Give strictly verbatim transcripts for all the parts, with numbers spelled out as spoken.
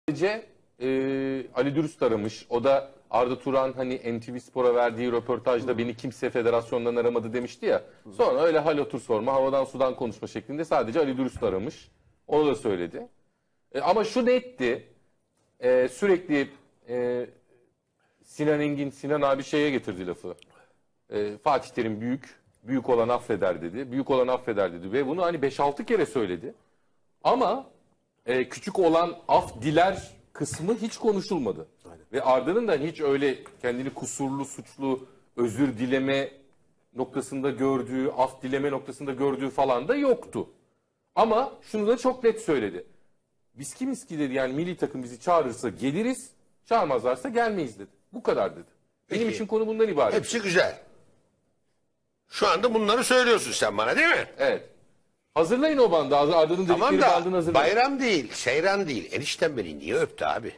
Sadece e, Ali Dürüst aramış. O da Arda Turan hani N T V Spor'a verdiği röportajda beni kimse federasyondan aramadı demişti ya. Sonra öyle hal otur sorma, havadan sudan konuşma şeklinde sadece Ali Dürüst aramış. Onu da söyledi. E, ama şu netti. E, sürekli e, Sinan Engin, Sinan abi şeye getirdi lafı. E, Fatih Terim büyük, büyük olan affeder dedi. Büyük olan affeder dedi. Ve bunu hani beş altı kere söyledi. Ama e, küçük olan af diler kısmı hiç konuşulmadı. Aynen. Ve Arda'nın da hiç öyle kendini kusurlu, suçlu, özür dileme noktasında gördüğü, af dileme noktasında gördüğü falan da yoktu. Ama şunu da çok net söyledi. Biz kimiz ki dedi, yani milli takım bizi çağırırsa geliriz, çağırmazlarsa gelmeyiz dedi. Bu kadar dedi. Benim Peki, için konu bundan ibaret. Hepsi güzel. Şu anda bunları söylüyorsun sen bana, değil mi? Evet. Hazırlayın o bandı. Arda'nın dedikleri Tamam bandını da hazırlayın. bayram değil, seyran değil. Enişten beni niye öptü abi?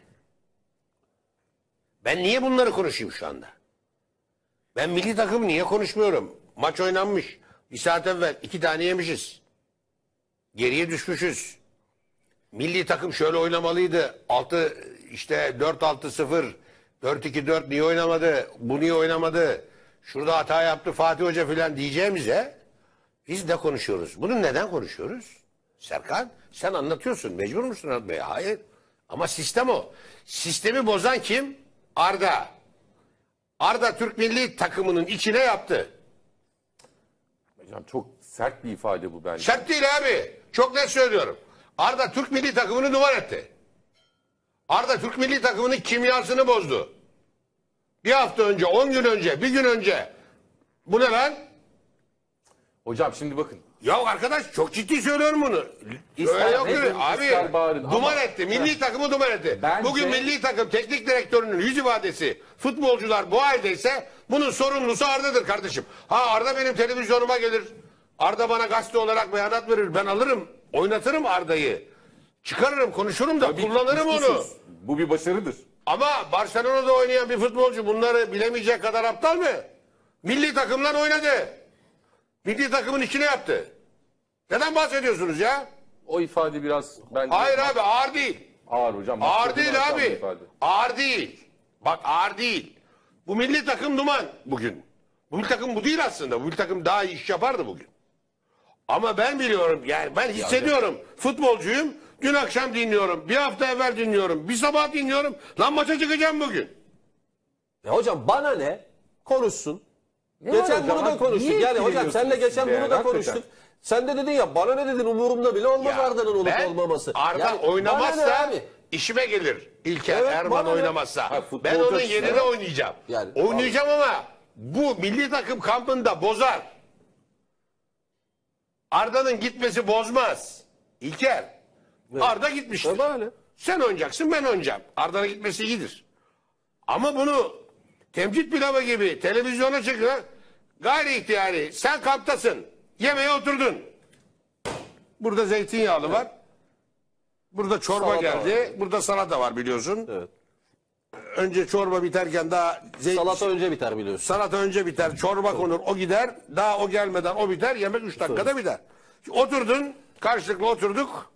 Ben niye bunları konuşayım şu anda? Ben milli takım niye konuşmuyorum? Maç oynanmış. Bir saat evvel iki tane yemişiz. Geriye düşmüşüz. Milli takım şöyle oynamalıydı. Altı işte dört altı sıfır, dört iki dört niye oynamadı? Bu niye oynamadı? Şurada hata yaptı Fatih Hoca filan diyeceğimize biz de konuşuyoruz. Bunu neden konuşuyoruz? Serkan sen anlatıyorsun. Mecbur musun anlatmaya? Hayır. Ama sistem o. Sistemi bozan kim? Arda. Arda Türk milli takımının içine yaptı. Hocam çok sert bir ifade bu bence. Sert değil abi. Çok net söylüyorum. Arda Türk milli takımını duvar etti. Arda Türk milli takımının kimyasını bozdu. Bir hafta önce, on gün önce, bir gün önce. Bu ne lan? Hocam şimdi bakın. Ya arkadaş çok ciddi söylüyorum bunu. İster Öyle yok edin, öyle. Abi ister bağırın duman ama- etti. Milli Heh. takımı duman etti. Bence- Bugün milli takım teknik direktörünün yüz ifadesi, futbolcular bu haldeyse bunun sorumlusu Arda'dır kardeşim. Ha Arda benim televizyonuma gelir. Arda bana gazete olarak beyanat verir. Ben alırım, oynatırım Arda'yı. Çıkarırım, konuşurum da Tabii, kullanırım onu. kuşkusuz. Bu bir başarıdır. Ama Barcelona'da oynayan bir futbolcu bunları bilemeyecek kadar aptal mı? Milli takımlar oynadı. Milli takımın içine yaptı. Neden bahsediyorsunuz ya? O ifade biraz bence Hayır abi ağır değil. ağır hocam. Ağır Maksadını değil aşan bir abi. ifade. Ağır değil. Bak ağır değil. Bu milli takım duman bugün. Bu milli takım bu değil aslında. Bu milli takım daha iyi iş yapardı bugün. Ama ben biliyorum yani ben hissediyorum. Futbolcuyum. Dün akşam dinliyorum. Bir hafta evvel dinliyorum. Bir sabah dinliyorum. Lan maça çıkacağım bugün. Ya hocam bana ne? Konuşsun. Ne var geçen hocam? bunu da konuştuk. Niye Yani hocam etkileniyorsunuz senle geçen siz de bunu ya? da Hakikaten. konuştuk. Sen de dedin ya bana ne dedin umurumda bile olmaz Ya Arda'nın olup ben olmaması. Arda Yani bana ne oynamazsa abi? işime gelir. İlker Evet, Erman bana ne? oynamazsa. Ha, futbolcu ben onun açısından. yerine oynayacağım. Yani, oynayacağım ama bu milli takım kampında bozar. Arda'nın gitmesi bozmaz. İlker. Arda gitmiştir. E bana ne? Sen oynayacaksın ben oynayacağım. Arda'nın gitmesi iyidir. Ama bunu temcit pilavı gibi televizyona çıkıyor. Gayri ihtiyari sen kamptasın. Yemeğe oturdun. Burada zeytinyağlı var. Burada çorba Salata geldi. Burada salata var biliyorsun. Evet. Önce çorba biterken daha zeytin... Salata önce biter biliyorsun. Salata önce biter, çorba konur, o gider. Daha o gelmeden o biter, yemek üç dakikada biter. Şimdi oturdun, karşılıklı oturduk.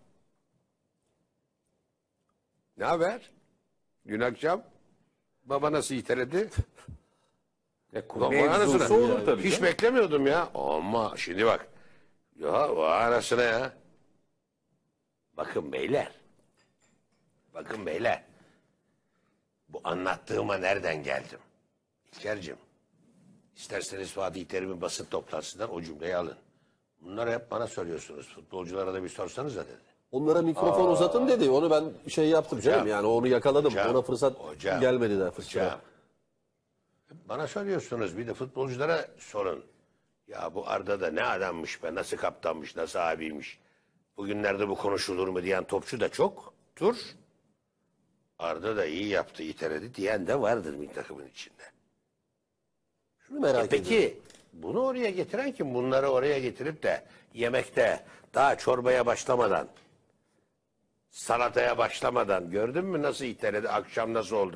Ne haber? Dün akşam baba nasıl iteledi? E, Baba mevzusu anasını. olur tabii. Hiç canım. beklemiyordum ya. Ama şimdi bak. Ya o anasına ya. Bakın beyler. Bakın beyler. Bu anlattığıma nereden geldim? İlker'cim. İsterseniz Fatih Terim'in basın toplantısından o cümleyi alın. Bunları hep bana soruyorsunuz. Futbolculara da bir sorsanıza dedi. Onlara mikrofon uzatın dedi. Onu ben şey yaptım Hocam, canım yani onu yakaladım. hocam, Ona fırsat hocam, gelmedi daha fırsat. Hocam, bana soruyorsunuz bir de futbolculara sorun. Ya bu Arda da ne adammış be, nasıl kaptanmış, nasıl abiymiş. Bugünlerde bu konuşulur mu diyen topçu da çok. Tur. Arda da iyi yaptı, iteledi diyen de vardır milli takımın içinde. Şunu merak E peki ediyorum. bunu oraya getiren kim? Bunları oraya getirip de yemekte daha çorbaya başlamadan, salataya başlamadan gördün mü nasıl iteledi, akşam nasıl oldu?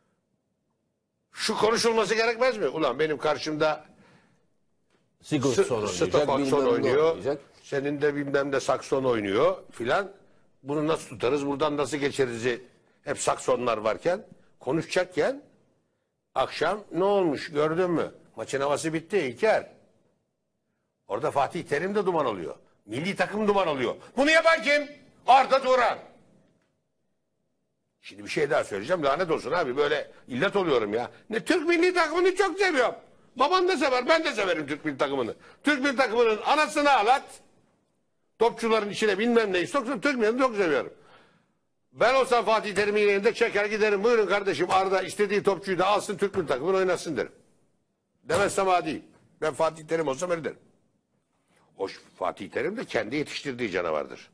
Şu konuşulması gerekmez mi? Ulan benim karşımda Sigurdsson oynayacak. Stefan bilmem ne oynuyor. oynayacak. Senin de bilmem de sakson oynuyor filan. Bunu nasıl tutarız? Buradan nasıl geçeriz? hep saksonlar varken, konuşacakken akşam ne olmuş gördün mü? Maçın havası bitti İlker. Orada Fatih Terim de duman oluyor. Milli takım duman oluyor. Bunu yapan kim? Arda Turan. Şimdi bir şey daha söyleyeceğim. Lanet olsun abi, böyle illet oluyorum ya. Ne Türk milli takımını çok seviyorum. Baban da sever, ben de severim Türk milli takımını. Türk milli takımının anasını ağlat. Topçuların içine bilmem neyi soksun. Türk milli çok seviyorum. Ben olsam Fatih Terim'in yerinde çeker giderim. Buyurun kardeşim, Arda istediği topçuyu da alsın, Türk milli takımını oynasın derim. Demezsem adi. Ben Fatih Terim olsam öyle derim. O Fatih Terim de kendi yetiştirdiği canavardır.